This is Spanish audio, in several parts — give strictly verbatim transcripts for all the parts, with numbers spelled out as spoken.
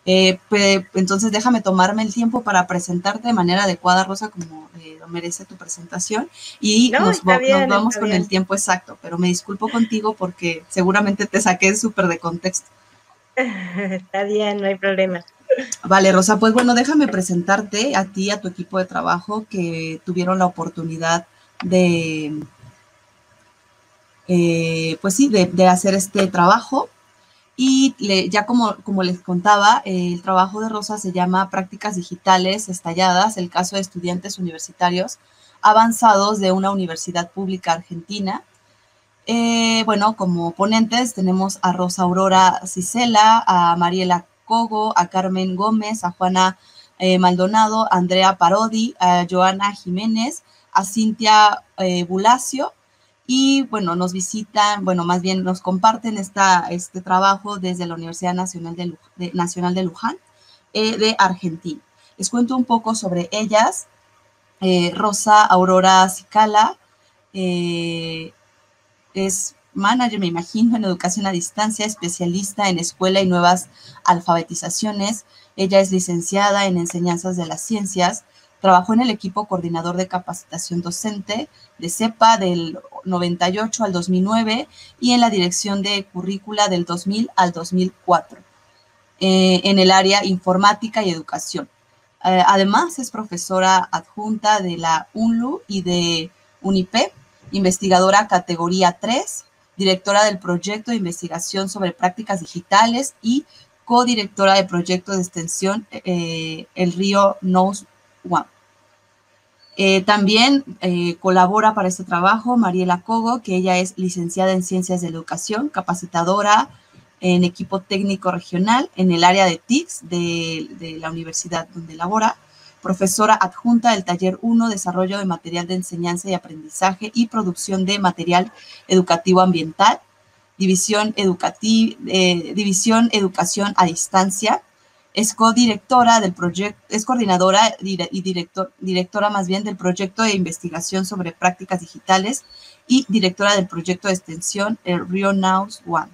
Eh, pe, entonces déjame tomarme el tiempo para presentarte de manera adecuada, Rosa, como eh, lo merece tu presentación, y No, nos, está nos bien, vamos está con el bien. tiempo exacto, pero me disculpo contigo porque seguramente te saqué súper de contexto. Está bien, no hay problema. Vale, Rosa, pues bueno, déjame presentarte a ti, a tu equipo de trabajo que tuvieron la oportunidad de, eh, pues sí, de, de hacer este trabajo. Y le, ya como, como les contaba, eh, el trabajo de Rosa se llama Prácticas Digitales Estalladas, el caso de estudiantes universitarios avanzados de una universidad pública argentina. Eh, bueno, como ponentes tenemos a Rosa Aurora Cicela, a Mariela Cogo, a Carmen Gómez, a Juana eh, Maldonado, a Andrea Parodi, a Joana Jiménez, a Cintia eh, Bulacio, y bueno, nos visitan, bueno, más bien nos comparten esta, este trabajo desde la Universidad Nacional de, de, Nacional de Luján, eh, de Argentina. Les cuento un poco sobre ellas. Eh, Rosa Aurora Cicala, eh, es manager, me imagino, en educación a distancia, especialista en escuela y nuevas alfabetizaciones. Ella es licenciada en enseñanzas de las ciencias. Trabajó en el equipo coordinador de capacitación docente de CEPA del noventa y ocho al dos mil nueve y en la dirección de currícula del dos mil al dos mil cuatro, eh, en el área informática y educación. Eh, además, es profesora adjunta de la UNLU y de UNIPE, investigadora categoría tres, directora del proyecto de investigación sobre prácticas digitales y codirectora del proyecto de extensión eh, El Río Knows One. Eh, también eh, colabora para este trabajo Mariela Cogo, que ella es licenciada en Ciencias de la Educación, capacitadora en equipo técnico regional en el área de T I C S de, de la universidad donde labora, profesora adjunta del taller uno, desarrollo de material de enseñanza y aprendizaje y producción de material educativo ambiental, división, educativa, eh, división educación a distancia. Es codirectora del proyecto, es coordinadora y director, directora más bien del proyecto de investigación sobre prácticas digitales y directora del proyecto de extensión el Río Knows One.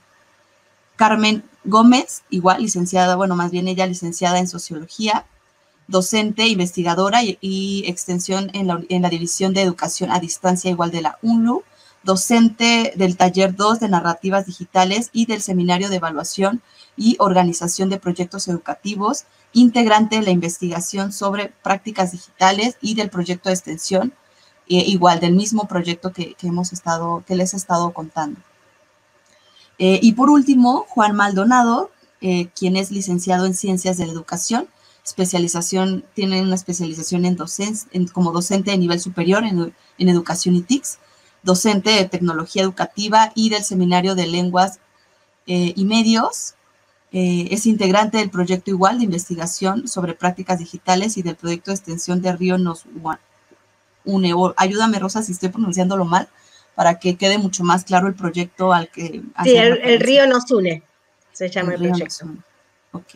Carmen Gómez, igual licenciada, bueno, más bien ella licenciada en sociología, docente, investigadora y, y extensión en la, en la división de educación a distancia igual de la UNLU, docente del taller dos de narrativas digitales y del seminario de evaluación y organización de proyectos educativos, integrante de la investigación sobre prácticas digitales y del proyecto de extensión, eh, igual del mismo proyecto que, que, hemos estado, que les he estado contando. Eh, y por último, Juan Maldonado, eh, quien es licenciado en Ciencias de la Educación, especialización, tiene una especialización en docencia, en, como docente de nivel superior en, en Educación y T I C S, docente de Tecnología Educativa y del Seminario de Lenguas eh, y Medios. Eh, es integrante del proyecto igual de investigación sobre prácticas digitales y del proyecto de extensión de Río Nos Une. Ayúdame, Rosa, si estoy pronunciándolo mal, para que quede mucho más claro el proyecto al que Sí, haces el, el referencia. río nos une, se llama El el río nos proyecto. une. Ok.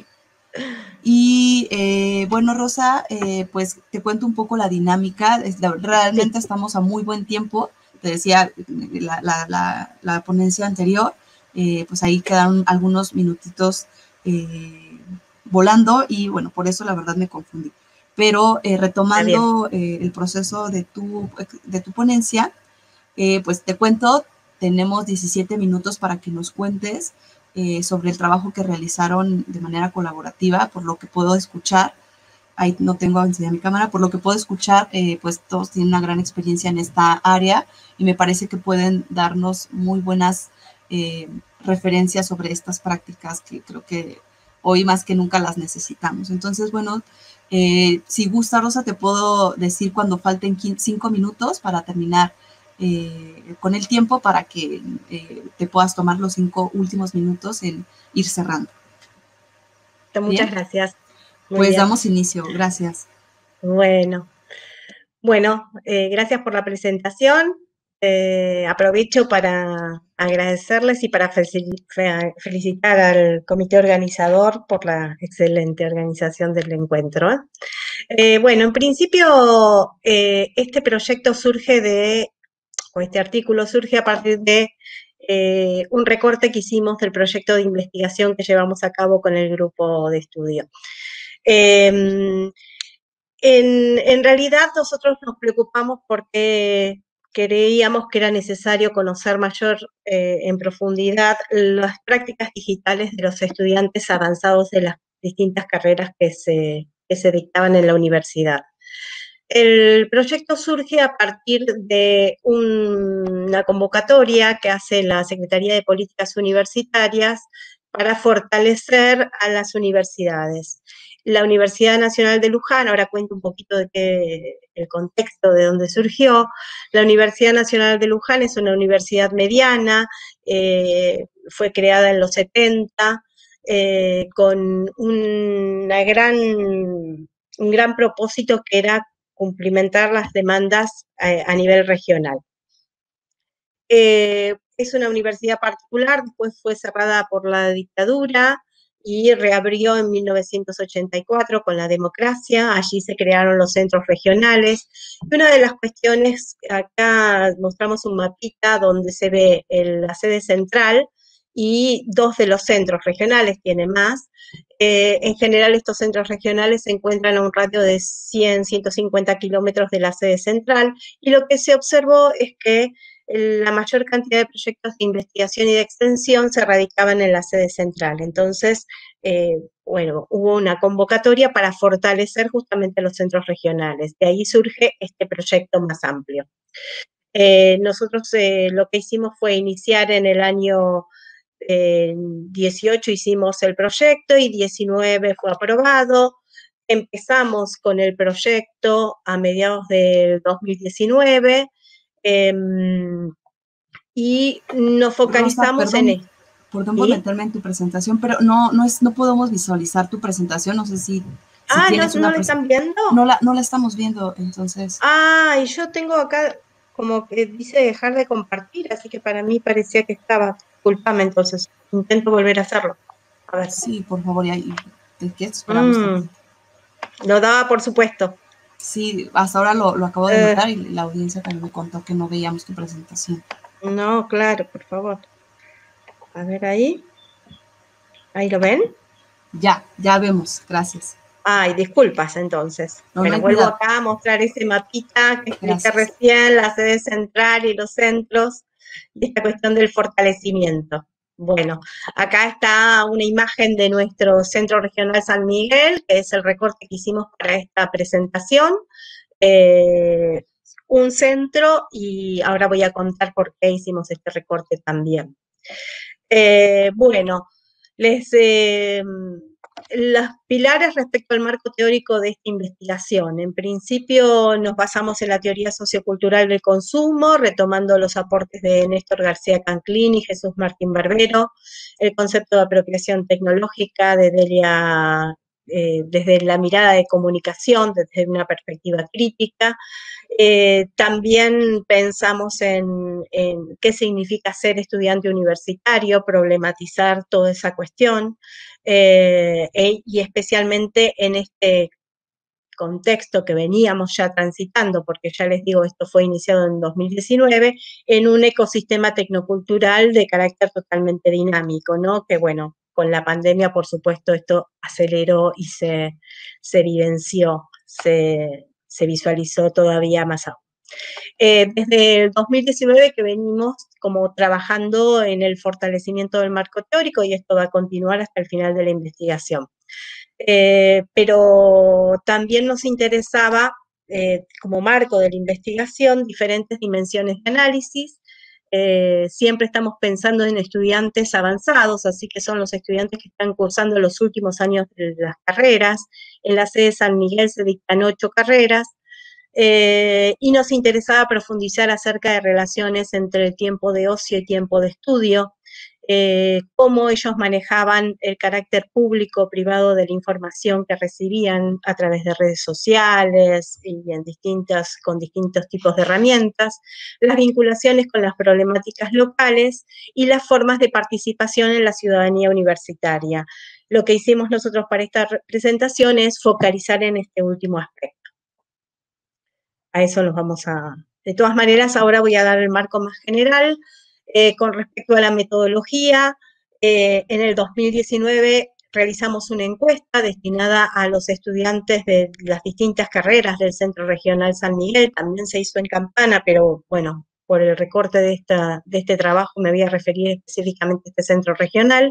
Y eh, bueno, Rosa, eh, pues te cuento un poco la dinámica. Realmente Sí. estamos a muy buen tiempo. Te decía la, la, la, la ponencia anterior, eh, pues ahí quedaron algunos minutitos eh, volando y bueno, por eso la verdad me confundí. Pero eh, retomando eh, el proceso de tu, de tu ponencia, eh, pues te cuento, tenemos diecisiete minutos para que nos cuentes eh, sobre el trabajo que realizaron de manera colaborativa, por lo que puedo escuchar. Ahí no tengo encendida mi cámara, por lo que puedo escuchar, eh, pues todos tienen una gran experiencia en esta área y me parece que pueden darnos muy buenas eh, referencias sobre estas prácticas que creo que hoy más que nunca las necesitamos. Entonces, bueno, eh, si gusta, Rosa, te puedo decir cuando falten cinco minutos para terminar eh, con el tiempo para que eh, te puedas tomar los cinco últimos minutos en ir cerrando. Muchas ¿Bien? gracias. Muy Pues bien. damos inicio. Gracias. Bueno, bueno, eh, gracias por la presentación. Eh, aprovecho para agradecerles y para felicitar al comité organizador por la excelente organización del encuentro. Eh, bueno, en principio, eh, este proyecto surge de, o este artículo surge a partir de eh, un recorte que hicimos del proyecto de investigación que llevamos a cabo con el grupo de estudio. Eh, en, en realidad nosotros nos preocupamos porque creíamos que era necesario conocer mayor eh, en profundidad las prácticas digitales de los estudiantes avanzados de las distintas carreras que se, que se dictaban en la universidad. El proyecto surge a partir de un, una convocatoria que hace la Secretaría de Políticas Universitarias para fortalecer a las universidades. La Universidad Nacional de Luján, ahora cuento un poquito de qué, el contexto de dónde surgió. La Universidad Nacional de Luján es una universidad mediana, eh, fue creada en los setenta, eh, con una gran, un gran propósito que era cumplimentar las demandas eh, a nivel regional. Eh, es una universidad particular, después fue cerrada por la dictadura y reabrió en mil novecientos ochenta y cuatro con la democracia. Allí se crearon los centros regionales. Y una de las cuestiones, acá mostramos un mapita donde se ve el, la sede central y dos de los centros regionales, tiene más. Eh, en general, estos centros regionales se encuentran a un radio de cien, ciento cincuenta kilómetros de la sede central, y lo que se observó es que la mayor cantidad de proyectos de investigación y de extensión se radicaban en la sede central. Entonces, eh, bueno, hubo una convocatoria para fortalecer justamente los centros regionales. De ahí surge este proyecto más amplio. Eh, nosotros eh, lo que hicimos fue iniciar en el año eh, dieciocho, hicimos el proyecto y diecinueve fue aprobado. Empezamos con el proyecto a mediados del dos mil diecinueve. Eh, y nos focalizamos Rosa, perdón, en esto. perdón por ¿Sí? meterme en tu presentación, pero no, no, es, no podemos visualizar tu presentación, no sé si, si Ah, ¿no, tienes no una la están viendo? no la, no la estamos viendo, entonces. Ah, y yo tengo acá como que dice dejar de compartir, así que para mí parecía que estaba. Disculpame, entonces intento volver a hacerlo. A ver. Sí, por favor, y ahí, ¿te quieres? Esperamos Mm, tantito. lo daba por supuesto. Sí, hasta ahora lo, lo acabo de Uh, notar y la audiencia también me contó que no veíamos tu presentación. no, claro, por favor. A ver ahí. ¿Ahí lo ven? Ya, ya vemos, gracias. Ay, disculpas entonces. No, no Bueno, hay vuelvo cuidado. acá a mostrar ese mapita que expliqué Gracias. recién, la sede central y los centros, y esta cuestión del fortalecimiento. Bueno, acá está una imagen de nuestro Centro Regional San Miguel, que es el recorte que hicimos para esta presentación. Eh, un centro, y ahora voy a contar por qué hicimos este recorte también. Eh, bueno, les... Eh, los pilares respecto al marco teórico de esta investigación. En principio nos basamos en la teoría sociocultural del consumo, retomando los aportes de Néstor García Canclin y Jesús Martín Barbero, el concepto de apropiación tecnológica de Delia, eh, desde la mirada de comunicación, desde una perspectiva crítica. Eh, también pensamos en, en qué significa ser estudiante universitario, problematizar toda esa cuestión. Eh, e, y especialmente en este contexto que veníamos ya transitando, porque ya les digo, esto fue iniciado en dos mil diecinueve, en un ecosistema tecnocultural de carácter totalmente dinámico, ¿no? Que bueno, con la pandemia, por supuesto, esto aceleró y se, se evidenció, se, se visualizó todavía más aún. Eh, desde el dos mil diecinueve que venimos como trabajando en el fortalecimiento del marco teórico, y esto va a continuar hasta el final de la investigación. Eh, pero también nos interesaba, eh, como marco de la investigación, diferentes dimensiones de análisis. Eh, siempre estamos pensando en estudiantes avanzados, así que son los estudiantes que están cursando los últimos años de las carreras. En la sede de San Miguel se dictan ocho carreras. Eh, y nos interesaba profundizar acerca de relaciones entre el tiempo de ocio y tiempo de estudio, eh, cómo ellos manejaban el carácter público privado de la información que recibían a través de redes sociales y en distintas, con distintos tipos de herramientas, las vinculaciones con las problemáticas locales y las formas de participación en la ciudadanía universitaria. Lo que hicimos nosotros para esta presentación es focalizar en este último aspecto. A eso nos vamos a... De todas maneras, ahora voy a dar el marco más general. Eh, con respecto a la metodología, eh, en el dos mil diecinueve realizamos una encuesta destinada a los estudiantes de las distintas carreras del Centro Regional San Miguel, también se hizo en Campana, pero bueno, por el recorte de, esta, de este trabajo me voy a referir específicamente a este centro regional.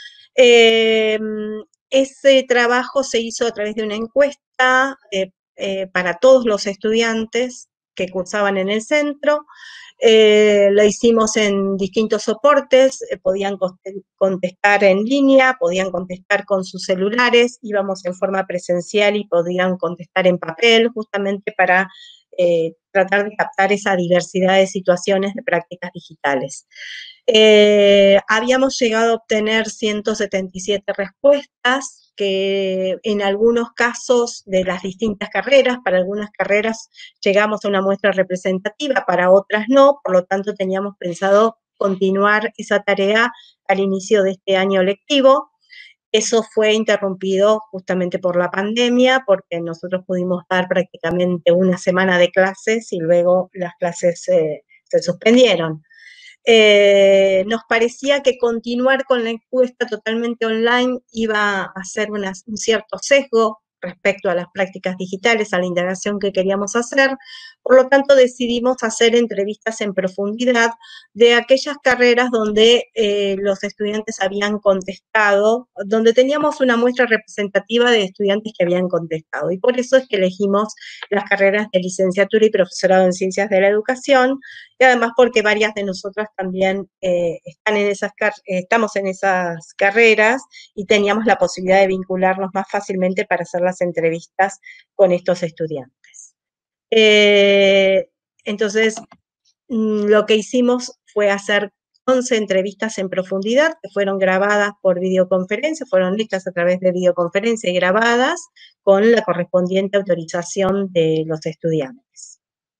Eh, ese trabajo se hizo a través de una encuesta eh, eh, para todos los estudiantes que cursaban en el centro. Eh, lo hicimos en distintos soportes, eh, podían contestar en línea, podían contestar con sus celulares, íbamos en forma presencial y podían contestar en papel, justamente para eh, tratar de captar esa diversidad de situaciones de prácticas digitales. Eh, habíamos llegado a obtener ciento setenta y siete respuestas, que en algunos casos de las distintas carreras, para algunas carreras llegamos a una muestra representativa, para otras no, por lo tanto teníamos pensado continuar esa tarea al inicio de este año lectivo. Eso fue interrumpido justamente por la pandemia, porque nosotros pudimos dar prácticamente una semana de clases y luego las clases eh, se suspendieron. Eh, nos parecía que continuar con la encuesta totalmente online iba a ser una, un cierto sesgo respecto a las prácticas digitales, a la indagación que queríamos hacer. Por lo tanto, decidimos hacer entrevistas en profundidad de aquellas carreras donde eh, los estudiantes habían contestado, donde teníamos una muestra representativa de estudiantes que habían contestado. Y por eso es que elegimos las carreras de licenciatura y profesorado en ciencias de la educación, y además porque varias de nosotras también eh, están en esas estamos en esas carreras y teníamos la posibilidad de vincularnos más fácilmente para hacer las entrevistas con estos estudiantes. Eh, entonces, lo que hicimos fue hacer once entrevistas en profundidad que fueron grabadas por videoconferencia, fueron listas a través de videoconferencia y grabadas con la correspondiente autorización de los estudiantes.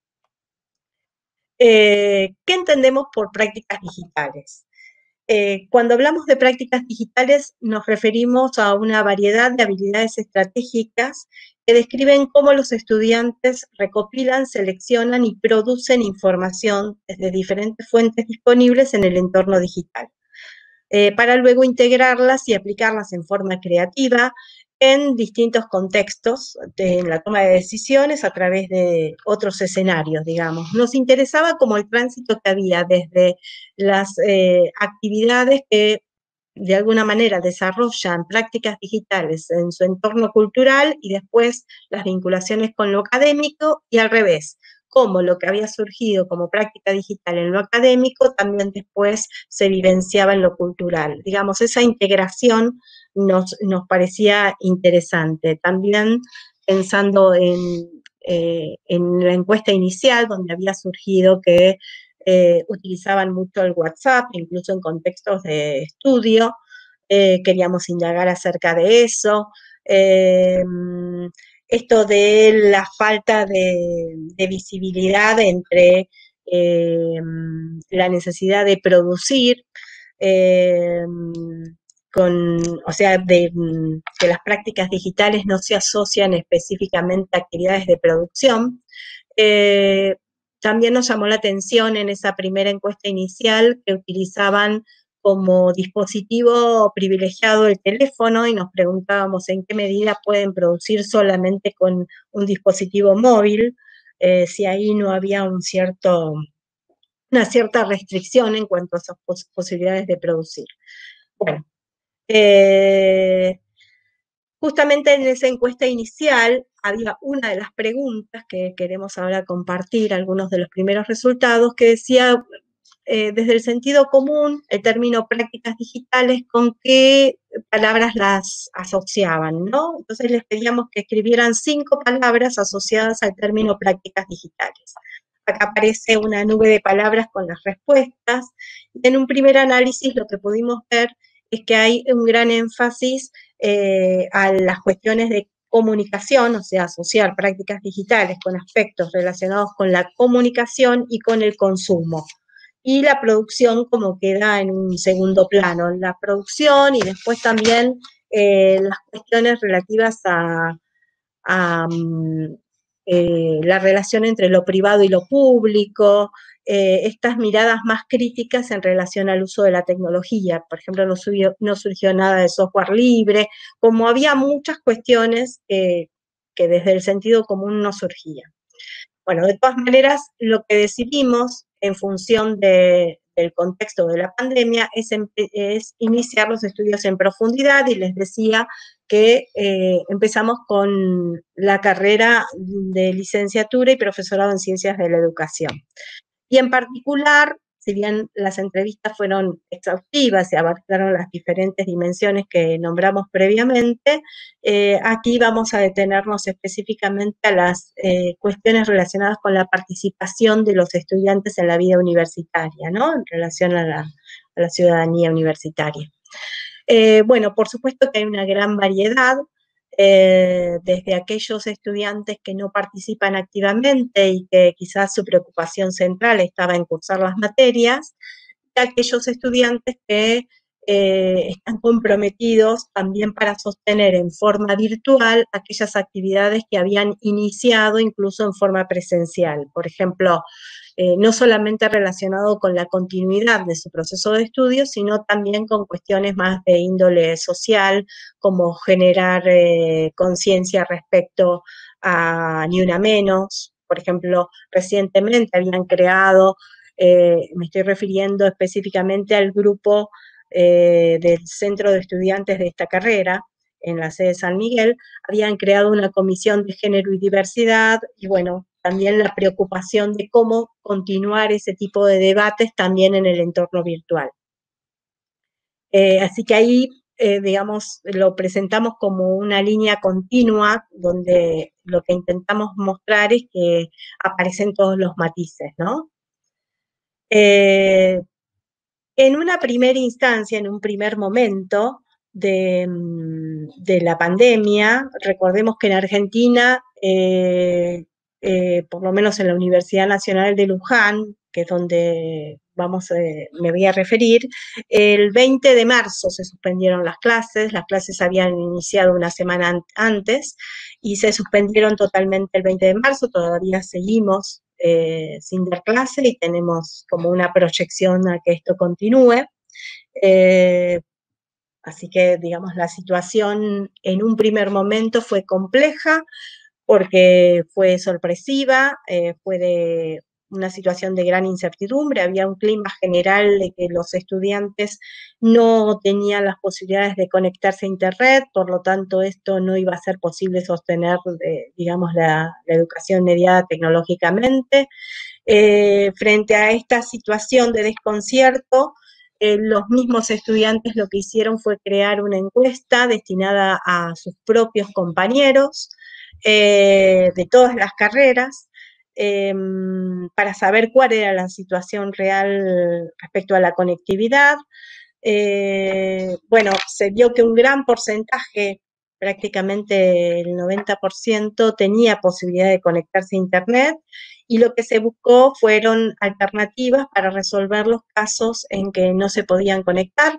Eh, ¿Qué entendemos por prácticas digitales? Eh, cuando hablamos de prácticas digitales nos referimos a una variedad de habilidades estratégicas que describen cómo los estudiantes recopilan, seleccionan y producen información desde diferentes fuentes disponibles en el entorno digital, eh, para luego integrarlas y aplicarlas en forma creativa en distintos contextos, de, en la toma de decisiones a través de otros escenarios, digamos. Nos interesaba como el tránsito que había desde las eh, actividades que de alguna manera desarrollan prácticas digitales en su entorno cultural y después las vinculaciones con lo académico y al revés, como lo que había surgido como práctica digital en lo académico también después se vivenciaba en lo cultural. Digamos, esa integración nos, nos parecía interesante. También pensando en, eh, en la encuesta inicial, donde había surgido que eh, utilizaban mucho el WhatsApp, incluso en contextos de estudio, eh, queríamos indagar acerca de eso. Eh, esto de la falta de, de visibilidad entre eh, la necesidad de producir, eh, con, o sea, de que las prácticas digitales no se asocian específicamente a actividades de producción. Eh, también nos llamó la atención en esa primera encuesta inicial que utilizaban como dispositivo privilegiado el teléfono y nos preguntábamos en qué medida pueden producir solamente con un dispositivo móvil, eh, si ahí no había un cierto, una cierta restricción en cuanto a esas pos posibilidades de producir. Bueno, eh, justamente en esa encuesta inicial había una de las preguntas que queremos ahora compartir, algunos de los primeros resultados, que decía, eh, desde el sentido común, el término prácticas digitales, ¿con qué palabras las asociaban, ¿no? Entonces les pedíamos que escribieran cinco palabras asociadas al término prácticas digitales. Acá aparece una nube de palabras con las respuestas. En un primer análisis lo que pudimos ver es que hay un gran énfasis eh, a las cuestiones de comunicación, o sea, asociar prácticas digitales con aspectos relacionados con la comunicación y con el consumo. Y la producción como queda en un segundo plano, la producción y después también eh, las cuestiones relativas a, a um, eh, la relación entre lo privado y lo público, eh, estas miradas más críticas en relación al uso de la tecnología. Por ejemplo, no, subió, no surgió nada de software libre, como había muchas cuestiones eh, que desde el sentido común no surgían. Bueno, de todas maneras, lo que decidimos en función de, del contexto de la pandemia es, es, iniciar los estudios en profundidad, y les decía que eh, empezamos con la carrera de licenciatura y profesorado en ciencias de la educación. Y en particular, si bien las entrevistas fueron exhaustivas y abarcaron las diferentes dimensiones que nombramos previamente, eh, aquí vamos a detenernos específicamente a las eh, cuestiones relacionadas con la participación de los estudiantes en la vida universitaria, ¿no? En relación a la, a la ciudadanía universitaria. Eh, bueno, por supuesto que hay una gran variedad, eh, desde aquellos estudiantes que no participan activamente y que quizás su preocupación central estaba en cursar las materias, y aquellos estudiantes que eh, están comprometidos también para sostener en forma virtual aquellas actividades que habían iniciado incluso en forma presencial. Por ejemplo, Eh, no solamente relacionado con la continuidad de su proceso de estudio, sino también con cuestiones más de índole social, como generar eh, conciencia respecto a Ni Una Menos. Por ejemplo, recientemente habían creado, eh, me estoy refiriendo específicamente al grupo eh, del centro de estudiantes de esta carrera, en la sede de San Miguel, habían creado una comisión de género y diversidad, y bueno, también la preocupación de cómo continuar ese tipo de debates también en el entorno virtual. Eh, así que ahí, eh, digamos, lo presentamos como una línea continua, donde lo que intentamos mostrar es que aparecen todos los matices, ¿no? Eh, en una primera instancia, en un primer momento de, de la pandemia, recordemos que en Argentina, eh, eh, por lo menos en la Universidad Nacional de Luján, que es donde vamos, eh, me voy a referir, el veinte de marzo se suspendieron las clases, las clases habían iniciado una semana an antes y se suspendieron totalmente el veinte de marzo, todavía seguimos Eh, sin dar clase y tenemos como una proyección a que esto continúe. Eh, así que, digamos, la situación en un primer momento fue compleja porque fue sorpresiva, eh, fue de una situación de gran incertidumbre, había un clima general de que los estudiantes no tenían las posibilidades de conectarse a internet, por lo tanto esto no iba a ser posible sostener, eh, digamos, la, la educación mediada tecnológicamente. Eh, frente a esta situación de desconcierto, eh, los mismos estudiantes lo que hicieron fue crear una encuesta destinada a sus propios compañeros eh, de todas las carreras, eh, para saber cuál era la situación real respecto a la conectividad. Eh, bueno, se vio que un gran porcentaje, prácticamente el noventa por ciento, tenía posibilidad de conectarse a internet, y lo que se buscó fueron alternativas para resolver los casos en que no se podían conectar.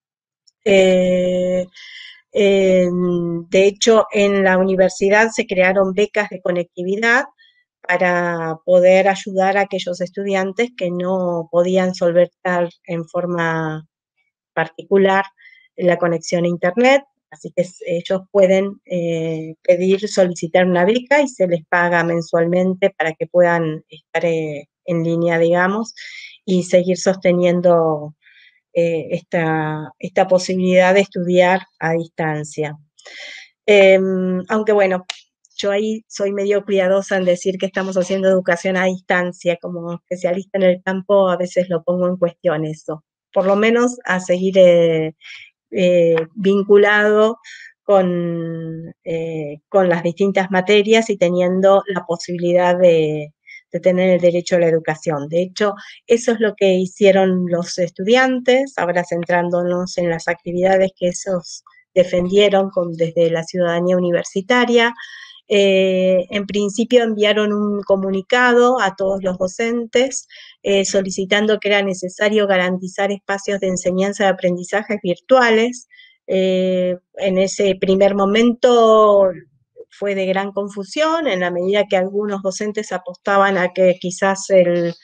Eh, eh, de hecho, en la universidad se crearon becas de conectividad para poder ayudar a aquellos estudiantes que no podían solventar en forma particular la conexión a internet, así que ellos pueden eh, pedir, solicitar una beca y se les paga mensualmente para que puedan estar eh, en línea, digamos, y seguir sosteniendo eh, esta, esta posibilidad de estudiar a distancia. Eh, aunque bueno, yo ahí soy medio cuidadosa en decir que estamos haciendo educación a distancia, como especialista en el campo a veces lo pongo en cuestión eso, por lo menos a seguir eh, eh, vinculado con, eh, con las distintas materias y teniendo la posibilidad de, de tener el derecho a la educación. De hecho, eso es lo que hicieron los estudiantes, ahora centrándonos en las actividades que esos defendieron con, desde la ciudadanía universitaria. Eh, en principio enviaron un comunicado a todos los docentes eh, solicitando que era necesario garantizar espacios de enseñanza y aprendizajes virtuales. Eh, en ese primer momento fue de gran confusión, en la medida que algunos docentes apostaban a que quizás el,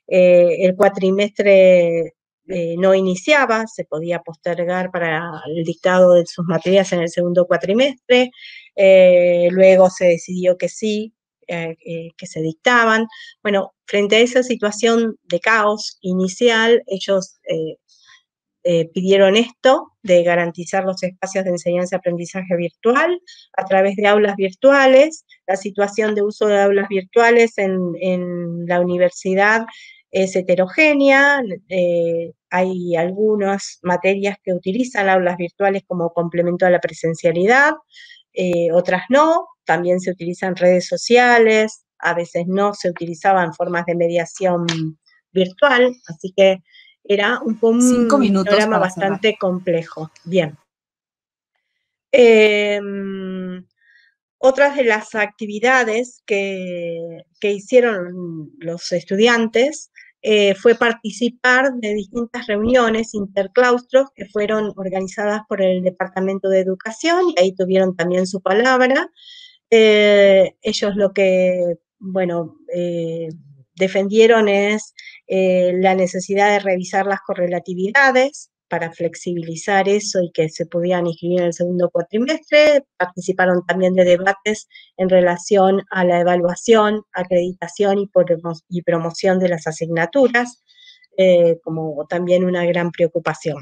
eh, el cuatrimestre eh, no iniciaba, se podía postergar para el dictado de sus materias en el segundo cuatrimestre, eh, luego se decidió que sí, eh, eh, que se dictaban. Bueno, frente a esa situación de caos inicial, ellos eh, eh, pidieron esto, de garantizar los espacios de enseñanza-aprendizaje virtual a través de aulas virtuales. La situación de uso de aulas virtuales en, en la universidad es heterogénea, eh, hay algunas materias que utilizan aulas virtuales como complemento a la presencialidad, eh, otras no, también se utilizan redes sociales, a veces no se utilizaban formas de mediación virtual, así que era un, Cinco un minutos panorama para cerrar. bastante complejo. Bien. Eh, otras de las actividades que, que hicieron los estudiantes eh, fue participar de distintas reuniones interclaustros que fueron organizadas por el Departamento de Educación, y ahí tuvieron también su palabra. Eh, ellos lo que, bueno, eh, defendieron es eh, la necesidad de revisar las correlatividades para flexibilizar eso y que se pudieran inscribir en el segundo cuatrimestre. Participaron también de debates en relación a la evaluación, acreditación y, y promoción de las asignaturas, eh, como también una gran preocupación.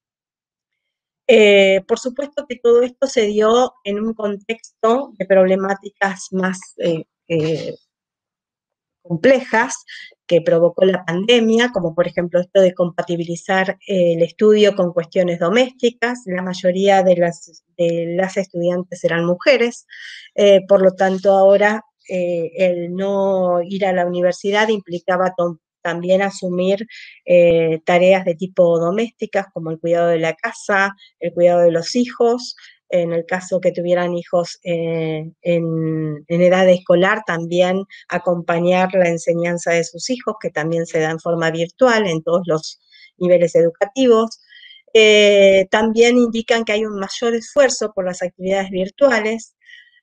Eh, por supuesto que todo esto se dio en un contexto de problemáticas más eh, eh, complejas que provocó la pandemia, como por ejemplo esto de compatibilizar eh, el estudio con cuestiones domésticas. La mayoría de las, de las estudiantes eran mujeres, eh, por lo tanto ahora eh, el no ir a la universidad implicaba también asumir eh, tareas de tipo domésticas, como el cuidado de la casa, el cuidado de los hijos, en el caso que tuvieran hijos eh, en, en edad escolar, también acompañar la enseñanza de sus hijos, que también se da en forma virtual en todos los niveles educativos. Eh, también indican que hay un mayor esfuerzo por las actividades virtuales,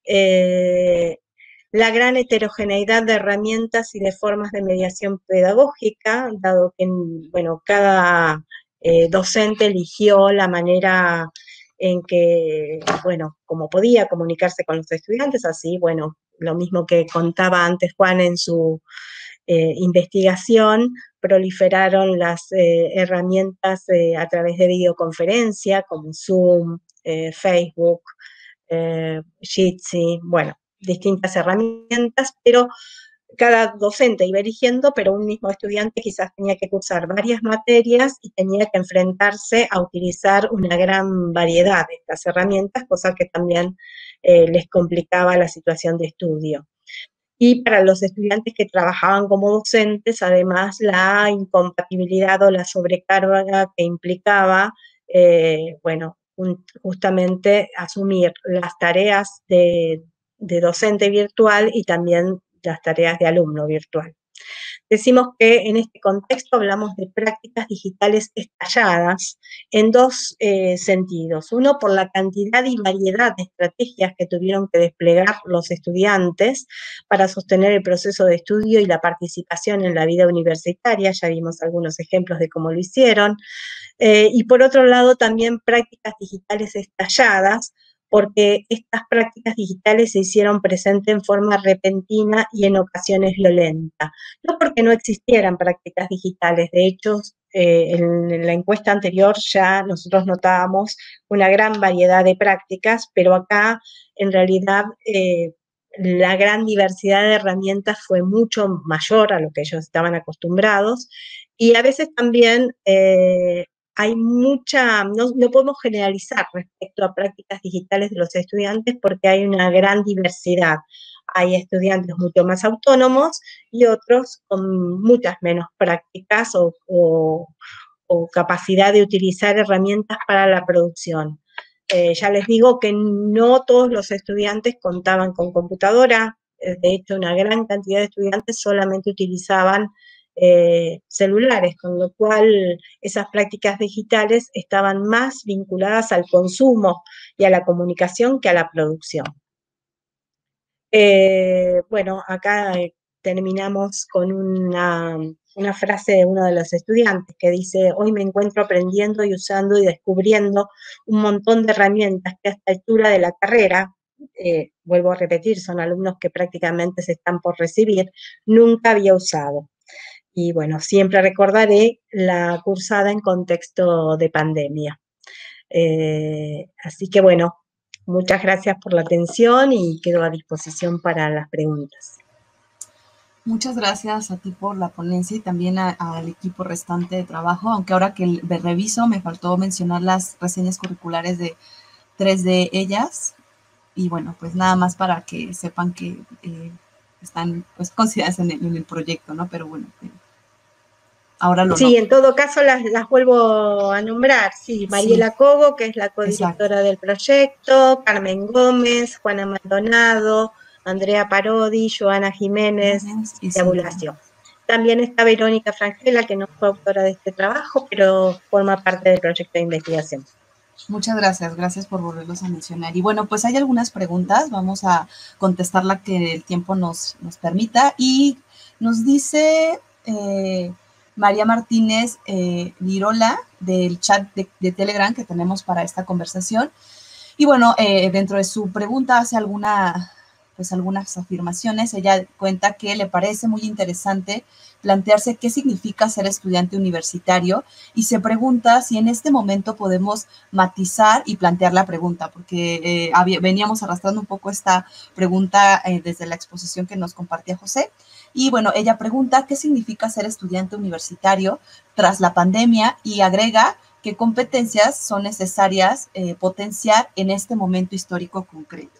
eh, la gran heterogeneidad de herramientas y de formas de mediación pedagógica, dado que, bueno, cada eh, docente eligió la manera en que, bueno, como podía comunicarse con los estudiantes, así, bueno, lo mismo que contaba antes Juan en su eh, investigación, proliferaron las eh, herramientas eh, a través de videoconferencia, como Zoom, eh, Facebook, eh, Jitsi, bueno, distintas herramientas, pero cada docente iba eligiendo, pero un mismo estudiante quizás tenía que cursar varias materias y tenía que enfrentarse a utilizar una gran variedad de estas herramientas, cosa que también eh, les complicaba la situación de estudio. Y para los estudiantes que trabajaban como docentes, además la incompatibilidad o la sobrecarga que implicaba, eh, bueno, un, justamente asumir las tareas de, de docente virtual y también las tareas de alumno virtual. Decimos que en este contexto hablamos de prácticas digitales estalladas en dos eh, sentidos. Uno, por la cantidad y variedad de estrategias que tuvieron que desplegar los estudiantes para sostener el proceso de estudio y la participación en la vida universitaria. Ya vimos algunos ejemplos de cómo lo hicieron. Eh, y por otro lado, también prácticas digitales estalladas, porque estas prácticas digitales se hicieron presentes en forma repentina y en ocasiones violenta. No porque no existieran prácticas digitales, de hecho, eh, en la encuesta anterior ya nosotros notábamos una gran variedad de prácticas, pero acá en realidad eh, la gran diversidad de herramientas fue mucho mayor a lo que ellos estaban acostumbrados, y a veces también eh, hay mucha, no, no podemos generalizar respecto a prácticas digitales de los estudiantes porque hay una gran diversidad. Hay estudiantes mucho más autónomos y otros con muchas menos prácticas o, o, o capacidad de utilizar herramientas para la producción. Eh, ya les digo que no todos los estudiantes contaban con computadora, de hecho una gran cantidad de estudiantes solamente utilizaban eh, celulares, con lo cual esas prácticas digitales estaban más vinculadas al consumo y a la comunicación que a la producción. Eh, bueno, acá terminamos con una, una frase de uno de los estudiantes que dice: hoy me encuentro aprendiendo y usando y descubriendo un montón de herramientas que a esta altura de la carrera, eh, vuelvo a repetir, son alumnos que prácticamente se están por recibir, nunca había usado. Y bueno, siempre recordaré la cursada en contexto de pandemia. Eh, así que bueno, muchas gracias por la atención y quedo a disposición para las preguntas. Muchas gracias a ti por la ponencia y también al equipo restante de trabajo, aunque ahora que me reviso me faltó mencionar las reseñas curriculares de tres de ellas. Y bueno, pues nada más para que sepan que eh, están pues consideradas en el, en el proyecto, ¿no? Pero bueno, eh, ahora lo Sí, noto. en todo caso las, las vuelvo a nombrar. Sí, Sí, Mariela Cobo, que es la exacto. codirectora del proyecto, Carmen Gómez, Juana Maldonado, Andrea Parodi, Joana Jiménez Y y Cintia. Abulacio. También está Verónica Frangela, que no fue autora de este trabajo, pero forma parte del proyecto de investigación. Muchas gracias, gracias por volverlos a mencionar. Y bueno, pues hay algunas preguntas, vamos a contestar la que el tiempo nos, nos permita. Y nos dice eh, María Martínez eh, Lirola del chat de, de, Telegram que tenemos para esta conversación. Y bueno, eh, dentro de su pregunta hace alguna, pues algunas afirmaciones. Ella cuenta que le parece muy interesante plantearse qué significa ser estudiante universitario y se pregunta si en este momento podemos matizar y plantear la pregunta, porque eh, había, veníamos arrastrando un poco esta pregunta eh, desde la exposición que nos compartía José. Y bueno, ella pregunta qué significa ser estudiante universitario tras la pandemia y agrega qué competencias son necesarias eh, potenciar en este momento histórico concreto.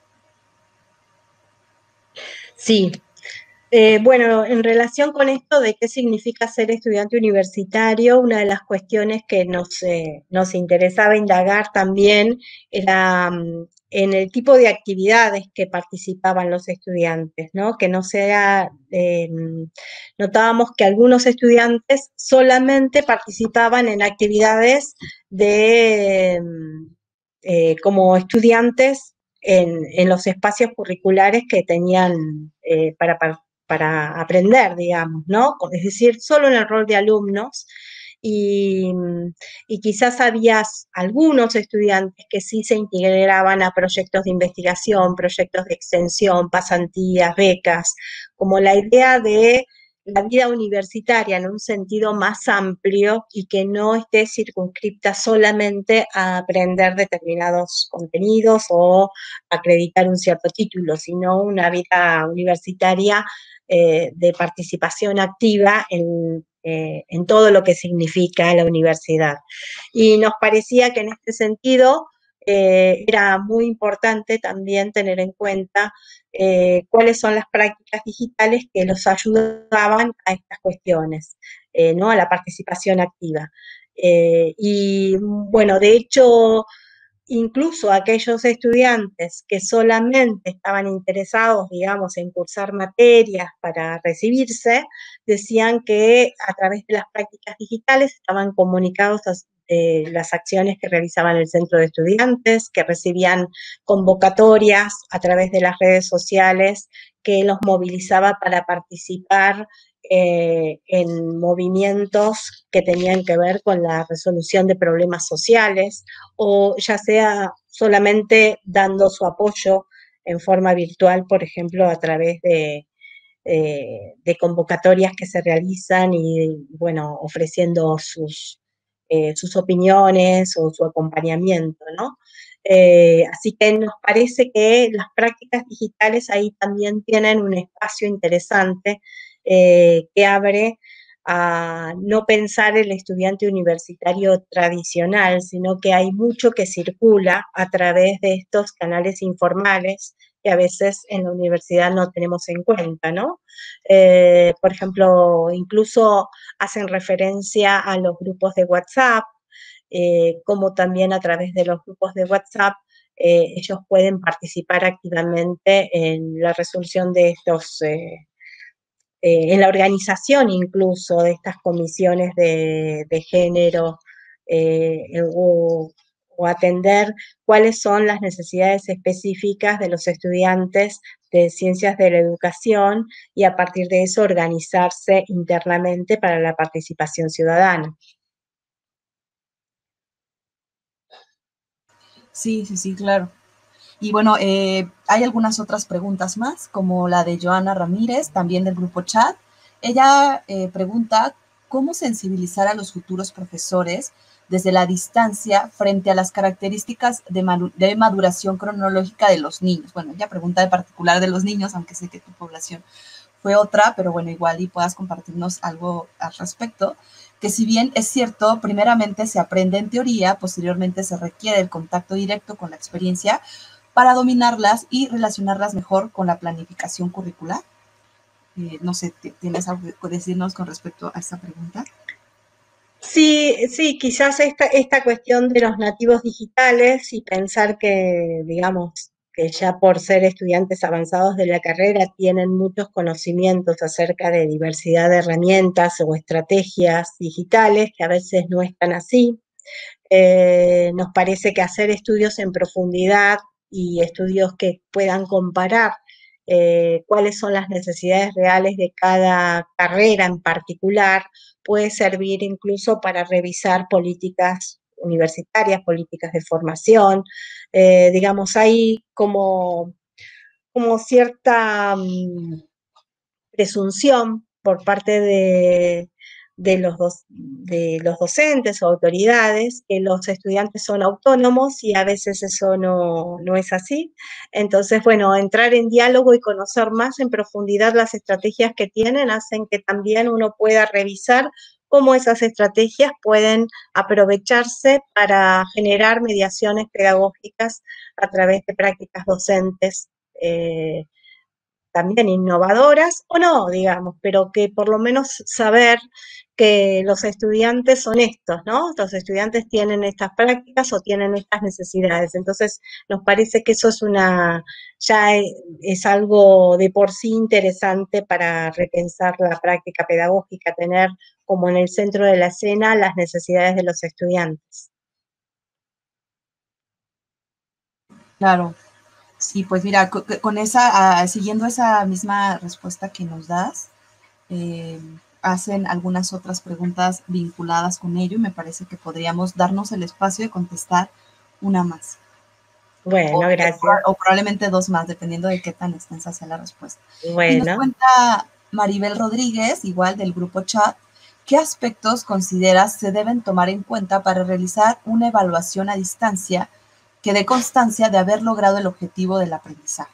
Sí, eh, bueno, en relación con esto de qué significa ser estudiante universitario, una de las cuestiones que nos, eh, nos interesaba indagar también era um, en el tipo de actividades que participaban los estudiantes, ¿no? Que no sea, eh, notábamos que algunos estudiantes solamente participaban en actividades de, eh, como estudiantes en, en, los espacios curriculares que tenían eh, para, para, para, aprender, digamos, ¿no? Es decir, solo en el rol de alumnos. Y, y, quizás había algunos estudiantes que sí se integraban a proyectos de investigación, proyectos de extensión, pasantías, becas, como la idea de la vida universitaria en un sentido más amplio y que no esté circunscripta solamente a aprender determinados contenidos o acreditar un cierto título, sino una vida universitaria eh, de participación activa en, eh, en todo lo que significa la universidad. Y nos parecía que en este sentido eh, era muy importante también tener en cuenta eh, cuáles son las prácticas digitales que los ayudaban a estas cuestiones, eh, ¿no? A la participación activa. Eh, y bueno, de hecho, incluso aquellos estudiantes que solamente estaban interesados, digamos, en cursar materias para recibirse, decían que a través de las prácticas digitales estaban comunicados a eh, las acciones que realizaban el centro de estudiantes, que recibían convocatorias a través de las redes sociales que los movilizaba para participar eh, en movimientos que tenían que ver con la resolución de problemas sociales, o ya sea solamente dando su apoyo en forma virtual, por ejemplo, a través de, eh, de convocatorias que se realizan y, bueno, ofreciendo sus, eh, sus opiniones o su acompañamiento, ¿no? Eh, así que nos parece que las prácticas digitales ahí también tienen un espacio interesante eh, que abre a no pensar el estudiante universitario tradicional, sino que hay mucho que circula a través de estos canales informales que a veces en la universidad no tenemos en cuenta, ¿no? Eh, por ejemplo, incluso hacen referencia a los grupos de WhatsApp, eh, como también a través de los grupos de WhatsApp eh, ellos pueden participar activamente en la resolución de estos, eh, eh, en la organización incluso de estas comisiones de, de género eh, o, o atender cuáles son las necesidades específicas de los estudiantes de ciencias de la educación y a partir de eso organizarse internamente para la participación ciudadana. Sí, sí, sí, claro. Y bueno, eh, hay algunas otras preguntas más, como la de Joana Ramírez, también del grupo chat. Ella eh, pregunta cómo sensibilizar a los futuros profesores desde la distancia frente a las características de, de maduración cronológica de los niños. Bueno, ella pregunta de particular de los niños, aunque sé que tu población fue otra, pero bueno, igual y puedas compartirnos algo al respecto, que si bien es cierto, primeramente se aprende en teoría, posteriormente se requiere el contacto directo con la experiencia para dominarlas y relacionarlas mejor con la planificación curricular. Eh, no sé, ¿tienes algo que decirnos con respecto a esta pregunta? Sí, sí, quizás esta, esta cuestión de los nativos digitales y pensar que, digamos, que ya por ser estudiantes avanzados de la carrera tienen muchos conocimientos acerca de diversidad de herramientas o estrategias digitales, que a veces no están así. Eh, nos parece que hacer estudios en profundidad y estudios que puedan comparar eh, cuáles son las necesidades reales de cada carrera en particular puede servir incluso para revisar políticas universitarias, políticas de formación. Eh, digamos, hay como, como cierta um, presunción por parte de, de, los dos, de los docentes o autoridades que los estudiantes son autónomos y a veces eso no, no es así. Entonces, bueno, entrar en diálogo y conocer más en profundidad las estrategias que tienen hacen que también uno pueda revisar cómo esas estrategias pueden aprovecharse para generar mediaciones pedagógicas a través de prácticas docentes eh, también innovadoras o no, digamos, pero que por lo menos saber que los estudiantes son estos, ¿no? Los estudiantes tienen estas prácticas o tienen estas necesidades. Entonces, nos parece que eso es una, ya es algo de por sí interesante para repensar la práctica pedagógica, tener como en el centro de la escena las necesidades de los estudiantes. Claro. Sí, pues mira, con esa, uh, siguiendo esa misma respuesta que nos das, eh, hacen algunas otras preguntas vinculadas con ello y me parece que podríamos darnos el espacio de contestar una más. Bueno, O, gracias. o probablemente dos más, dependiendo de qué tan extensa sea la respuesta. Bueno. Y nos cuenta Maribel Rodríguez, igual del grupo chat, ¿qué aspectos consideras se deben tomar en cuenta para realizar una evaluación a distancia que dé constancia de haber logrado el objetivo del aprendizaje?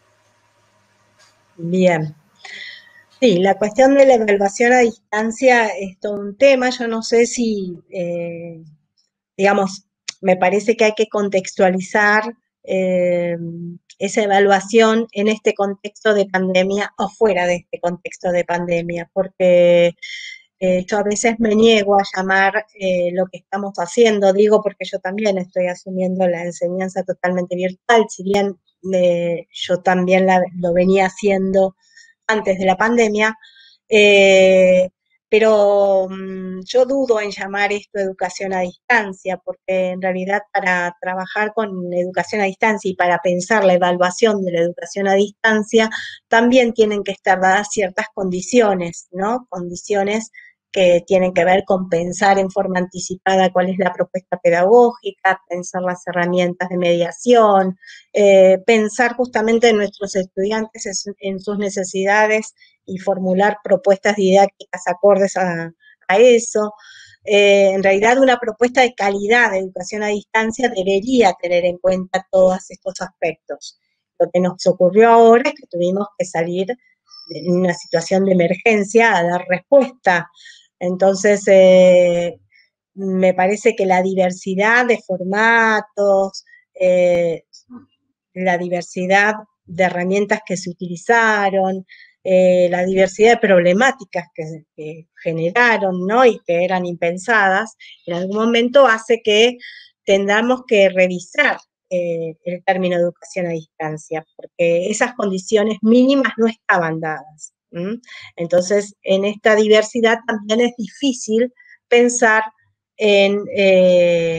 Bien. Sí, la cuestión de la evaluación a distancia es todo un tema. Yo no sé si, eh, digamos, me parece que hay que contextualizar eh, esa evaluación en este contexto de pandemia o fuera de este contexto de pandemia, porque eh, yo a veces me niego a llamar eh, lo que estamos haciendo, digo porque yo también estoy asumiendo la enseñanza totalmente virtual, si bien eh, yo también la, lo venía haciendo antes de la pandemia, eh, pero um, yo dudo en llamar esto educación a distancia, porque en realidad para trabajar con educación a distancia y para pensar la evaluación de la educación a distancia, también tienen que estar dadas ciertas condiciones, ¿no? Condiciones que tienen que ver con pensar en forma anticipada cuál es la propuesta pedagógica, pensar las herramientas de mediación, eh, pensar justamente en nuestros estudiantes, en, en sus necesidades y formular propuestas didácticas acordes a, a eso. Eh, en realidad una propuesta de calidad de educación a distancia debería tener en cuenta todos estos aspectos. Lo que nos ocurrió ahora es que tuvimos que salir en una situación de emergencia a dar respuesta. Entonces, eh, me parece que la diversidad de formatos, eh, la diversidad de herramientas que se utilizaron, eh, la diversidad de problemáticas que, que generaron, ¿no? Y que eran impensadas, en algún momento hace que tengamos que revisar eh, el término educación a distancia, porque esas condiciones mínimas no estaban dadas. ¿m? Entonces, en esta diversidad también es difícil pensar en, eh,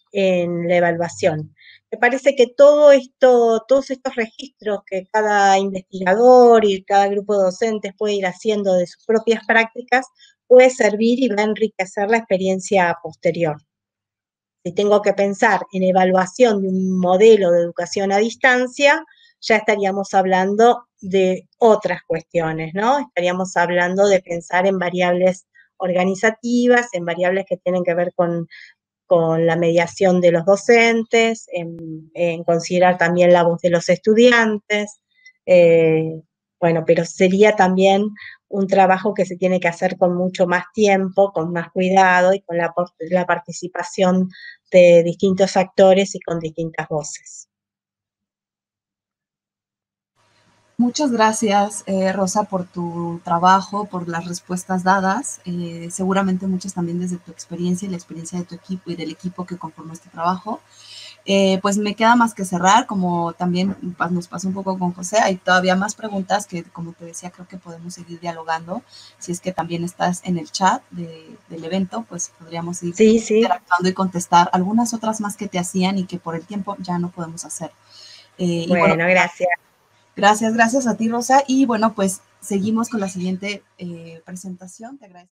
en la evaluación. Me parece que todo esto, todos estos registros que cada investigador y cada grupo de docentes puede ir haciendo de sus propias prácticas, puede servir y va a enriquecer la experiencia posterior. Si tengo que pensar en evaluación de un modelo de educación a distancia, ya estaríamos hablando de otras cuestiones, ¿no? Estaríamos hablando de pensar en variables organizativas, en variables que tienen que ver con, con la mediación de los docentes, en, en, considerar también la voz de los estudiantes. Eh, bueno, pero sería también un trabajo que se tiene que hacer con mucho más tiempo, con más cuidado y con la, la participación de distintos actores y con distintas voces. Muchas gracias, eh, Rosa, por tu trabajo, por las respuestas dadas. Eh, seguramente muchas también desde tu experiencia y la experiencia de tu equipo y del equipo que conformó este trabajo. Eh, pues me queda más que cerrar, como también nos pasó un poco con José, hay todavía más preguntas que, como te decía, creo que podemos seguir dialogando. Si es que también estás en el chat de, del evento, pues podríamos seguir sí, sí. interactuando y contestar algunas otras más que te hacían y que por el tiempo ya no podemos hacer. Eh, bueno, y bueno, gracias. Gracias, gracias a ti, Rosa. Y bueno, pues seguimos con la siguiente eh, presentación. Te agradezco.